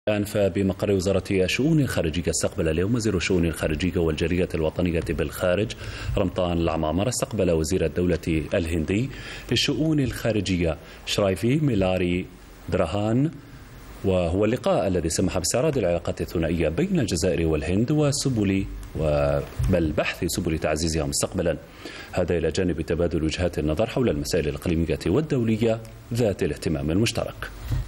الآن فبمقر وزارة الشؤون الخارجية استقبل اليوم وزير الشؤون الخارجية والجالية الوطنية بالخارج رمضان العمامرة استقبل وزير الدولة الهندي للشؤون الخارجية شرايفي ميلاري درهان، وهو اللقاء الذي سمح باستعراض العلاقات الثنائية بين الجزائر والهند بل بحث سبل تعزيزها مستقبلا، هذا إلى جانب تبادل وجهات النظر حول المسائل الإقليمية والدولية ذات الاهتمام المشترك.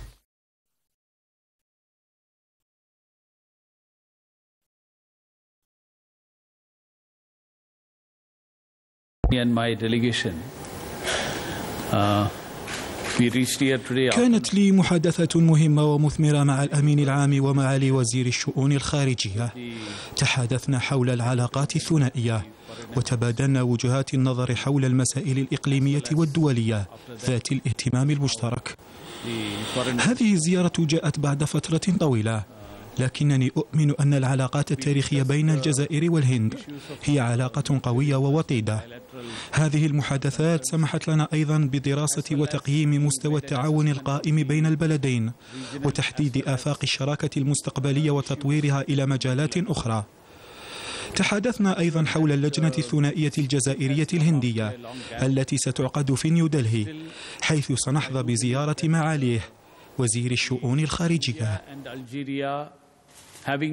كانت لي محادثة مهمة ومثمرة مع الأمين العام ومعالي وزير الشؤون الخارجية. تحدثنا حول العلاقات الثنائية وتبادلنا وجهات النظر حول المسائل الإقليمية والدولية ذات الاهتمام المشترك. هذه الزيارة جاءت بعد فترة طويلة، لكنني أؤمن أن العلاقات التاريخية بين الجزائر والهند هي علاقة قوية ووطيدة. هذه المحادثات سمحت لنا أيضا بدراسة وتقييم مستوى التعاون القائم بين البلدين وتحديد آفاق الشراكة المستقبلية وتطويرها إلى مجالات أخرى. تحدثنا أيضا حول اللجنة الثنائية الجزائرية الهندية التي ستعقد في نيودلهي، حيث سنحظى بزيارة معاليه وزير الشؤون الخارجية.